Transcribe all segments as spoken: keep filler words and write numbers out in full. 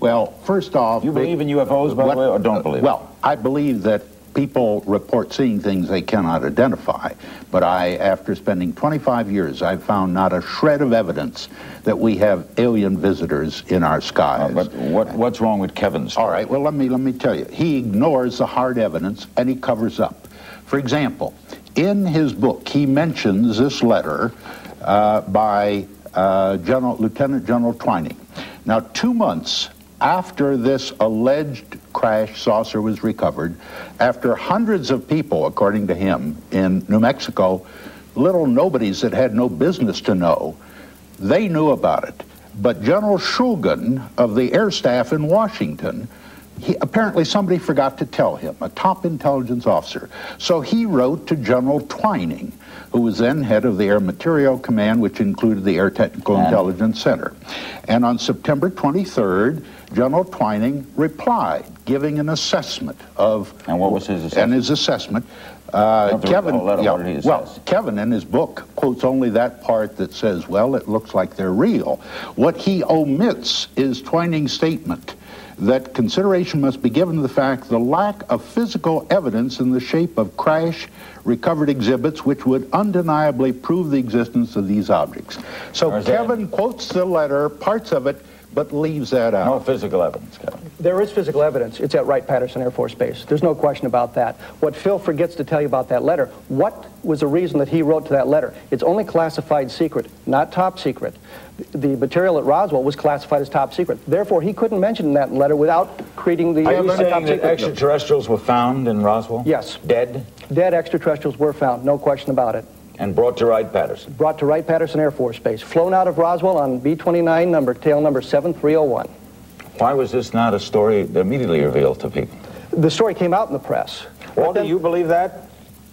Well, first off... You believe in U F Os, by what, the way, or don't believe? Well, I believe that people report seeing things they cannot identify. But I, after spending twenty-five years, I've found not a shred of evidence that we have alien visitors in our skies. Uh, but what, what's wrong with Kevin's story? All right, well, let me, let me tell you. He ignores the hard evidence, and he covers up. For example, in his book, he mentions this letter uh, by uh, General, Lieutenant General Twining. Now, two months after this alleged crash saucer was recovered, after hundreds of people, according to him, in New Mexico, little nobodies that had no business to know, they knew about it. But General Shulgin of the Air Staff in Washington, he, apparently somebody forgot to tell him, a top intelligence officer. So he wrote to General Twining, who was then head of the Air Materiel Command, which included the Air Technical and Intelligence Center. And on September twenty-third, General Twining replied, giving an assessment of... And what was his assessment? And his assessment... Uh, Kevin, yeah, well, says. Kevin in his book quotes only that part that says, well, it looks like they're real. What he omits is Twining's statement that consideration must be given to the fact the lack of physical evidence in the shape of crash recovered exhibits which would undeniably prove the existence of these objects. So Kevin quotes the letter, parts of it, but leaves that out. No physical evidence, Kevin. There is physical evidence. It's at Wright-Patterson Air Force Base. There's no question about that. What Phil forgets to tell you about that letter, what was the reason that he wrote to that letter? It's only classified secret, not top secret. The material at Roswell was classified as top secret. Therefore, he couldn't mention that letter without creating the... Are you uh, saying top that secret. extraterrestrials were found in Roswell? Yes. Dead? Dead extraterrestrials were found, no question about it. And brought to Wright-Patterson? Brought to Wright-Patterson Air Force Base. Flown out of Roswell on B twenty-nine, number, tail number seven three oh one. Why was this not a story immediately revealed to people? The story came out in the press. Walter, do you believe that?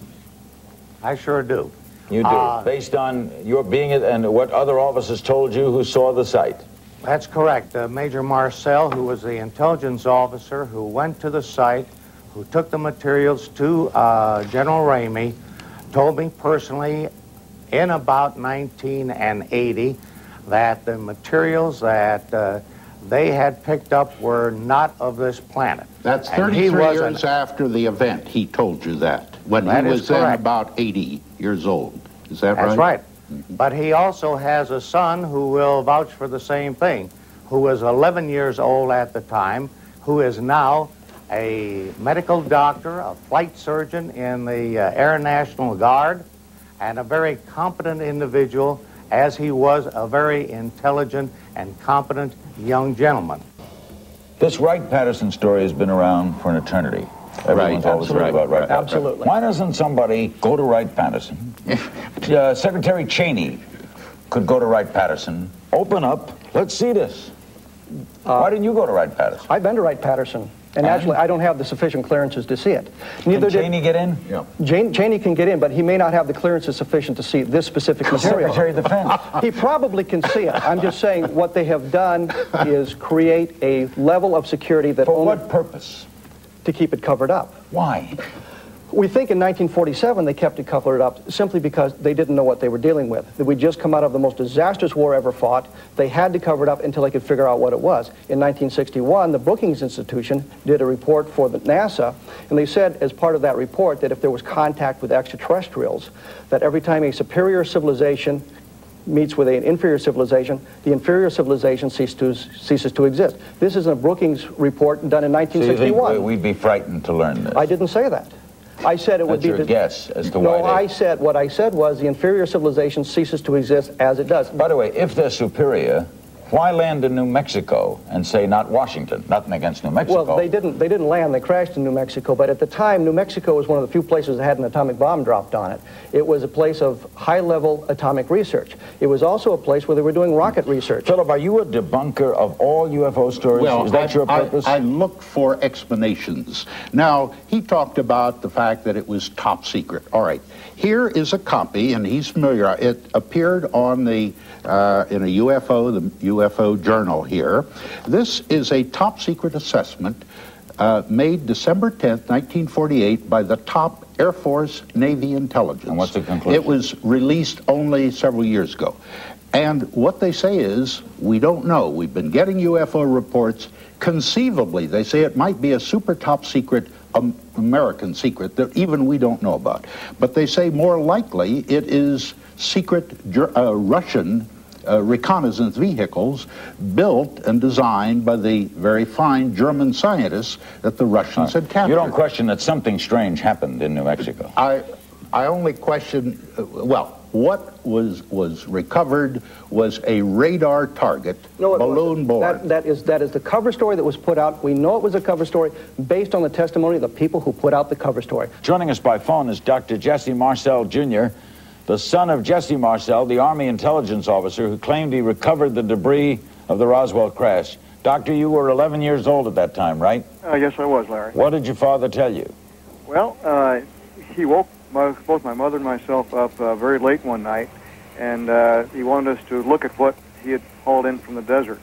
I sure do. You do, uh, based on your being it and what other officers told you who saw the site? That's correct. Uh, Major Marcel, who was the intelligence officer who went to the site, who took the materials to uh, General Ramey, told me personally in about nineteen eighty that the materials that uh, they had picked up were not of this planet. That's thirty-three years after the event, he told you that, when he was then about eighty years old. Is that right? That's right. Mm-hmm. But he also has a son who will vouch for the same thing, who was eleven years old at the time, who is now a medical doctor, a flight surgeon in the uh, Air National Guard, and a very competent individual, as he was a very intelligent and competent young gentleman. This Wright-Patterson story has been around for an eternity. Everyone's right, always heard about Wright. Absolutely. Why doesn't somebody go to Wright-Patterson? uh, Secretary Cheney could go to Wright-Patterson, open up, let's see this. Uh, Why didn't you go to Wright-Patterson? I've been to Wright-Patterson. And actually, I don't have the sufficient clearances to see it. Neither can Cheney did, get in? Yeah. Jane, Cheney can get in, but he may not have the clearances sufficient to see this specific material. Secretary of Defense. He probably can see it. I'm just saying what they have done is create a level of security that For only... what purpose? To keep it covered up. Why? We think in nineteen forty-seven they kept it covered up simply because they didn't know what they were dealing with. That we'd just come out of the most disastrous war ever fought. They had to cover it up until they could figure out what it was. In nineteen sixty-one, the Brookings Institution did a report for the NASA, and they said as part of that report that if there was contact with extraterrestrials, that every time a superior civilization meets with an inferior civilization, the inferior civilization ceases to, ceases to exist. This is a Brookings report done in nineteen sixty-one. So you think we'd be frightened to learn this? I didn't say that. I said it would That's be... your the, guess as to no, why they... I said, what I said was the inferior civilization ceases to exist as it does. By the way, if they're superior, why land in New Mexico and say not Washington? Nothing against New Mexico. Well, they didn't, they didn't land. They crashed in New Mexico. But at the time, New Mexico was one of the few places that had an atomic bomb dropped on it. It was a place of high-level atomic research. It was also a place where they were doing rocket research. Philip, are you a debunker of all U F O stories? Well, Is that I, your purpose? I, I look for explanations. Now, he talked about the fact that it was top secret. All right. Here is a copy, and he's familiar. It appeared on the uh, in a U F O, the U F O Journal here. This is a top secret assessment uh, made December tenth, nineteen forty-eight by the top Air Force Navy intelligence. And what's the conclusion? It was released only several years ago. And what they say is, we don't know. We've been getting U F O reports. Conceivably, they say it might be a super top secret um, American secret that even we don't know about. But they say more likely it is secret uh, Russian uh, reconnaissance vehicles built and designed by the very fine German scientists that the Russians had captured. You don't question that something strange happened in New Mexico? I, I only question, uh, well, what was was recovered was a radar target, no, balloon borne. That, that, is, that is the cover story that was put out. We know it was a cover story based on the testimony of the people who put out the cover story. Joining us by phone is Doctor Jesse Marcel, Junior, the son of Jesse Marcel, the Army intelligence officer who claimed he recovered the debris of the Roswell crash. Doctor, you were eleven years old at that time, right? Uh, yes, I was, Larry. What did your father tell you? Well, uh, he woke my, both my mother and myself up uh, very late one night, and uh, he wanted us to look at what he had hauled in from the desert.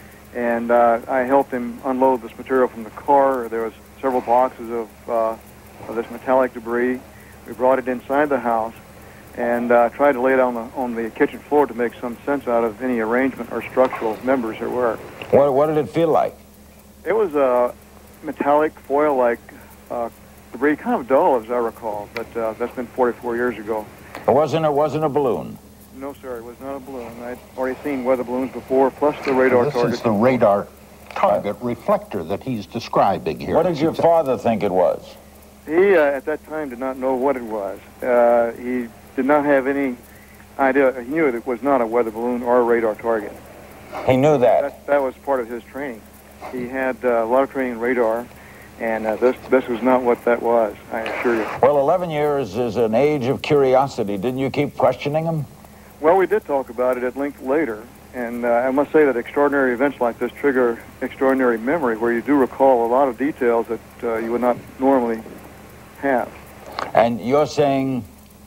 And uh, I helped him unload this material from the car. There was several boxes of, uh, of this metallic debris. We brought it inside the house and uh, tried to lay it on the, on the kitchen floor to make some sense out of any arrangement or structural members there were. What, what did it feel like? It was a metallic, foil-like uh, debris, kind of dull, as I recall, but uh, that's been forty-four years ago. It wasn't, it wasn't a balloon? No, sir, it was not a balloon. I'd already seen weather balloons before, plus the radar this target. This is the radar target reflector that he's describing here. What did your father think it was? He, uh, at that time, did not know what it was. Uh, he did not have any idea. He knew it was not a weather balloon or a radar target. He knew that? That, that was part of his training. He had uh, a lot of training in radar, and uh, this, this was not what that was, I assure you. Well, eleven years is an age of curiosity. Didn't you keep questioning him? Well, we did talk about it at length later, and uh, I must say that extraordinary events like this trigger extraordinary memory, where you do recall a lot of details that uh, you would not normally have. And you're saying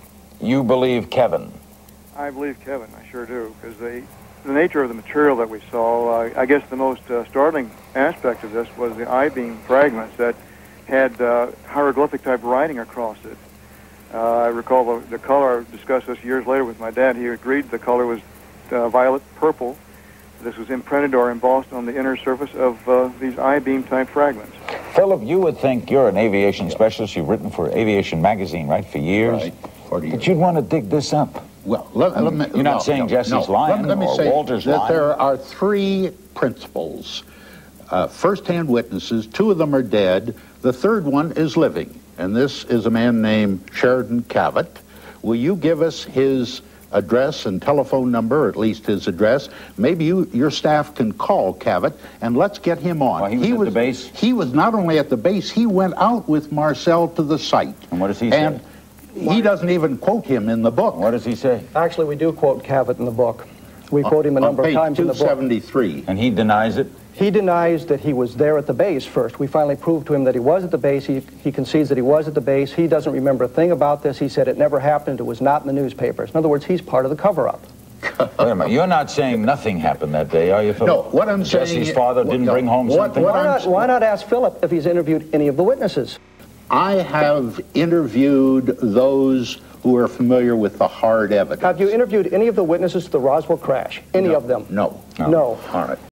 you believe Kevin? I believe Kevin, I sure do, because the, the nature of the material that we saw, uh, I guess the most uh, startling aspect of this was the I-beam fragments that had uh, hieroglyphic-type writing across it. Uh, I recall the, the color, I discussed this years later with my dad. He agreed the color was uh, violet purple. This was imprinted or embossed on the inner surface of uh, these I-beam type fragments. Philip, you would think you're an aviation specialist. You've written for Aviation Magazine, right, for years? Right, forty years. But you'd want to dig this up. Well, let, let me, You're not no, saying no, Jesse's no. lying let, let me or say Walter's that lying. there are three principles. Uh, first-hand witnesses, two of them are dead. The third one is living, and this is a man named Sheridan Cavett. Will you give us his address and telephone number, or at least his address? Maybe you, your staff can call Cavett, and let's get him on. Well, he was he at was, the base? He was not only at the base, he went out with Marcel to the site. And what does he and say? He doesn't even quote him in the book. What does he say? Actually, we do quote Cavett in the book. We quote him a number of times in the book. On page two seventy-three. And he denies it? He denies that he was there at the base first. We finally proved to him that he was at the base. He, he concedes that he was at the base. He doesn't remember a thing about this. He said it never happened. It was not in the newspapers. In other words, he's part of the cover-up. Wait a minute. You're not saying nothing happened that day, are you, Philip? No, what I'm Jesse's saying... Jesse's father didn't no, bring home what, something? What Why I'm, not, why not ask Philip if he's interviewed any of the witnesses? I have interviewed those who are familiar with the hard evidence. Have you interviewed any of the witnesses to the Roswell crash? Any No, of them? No. No. All right.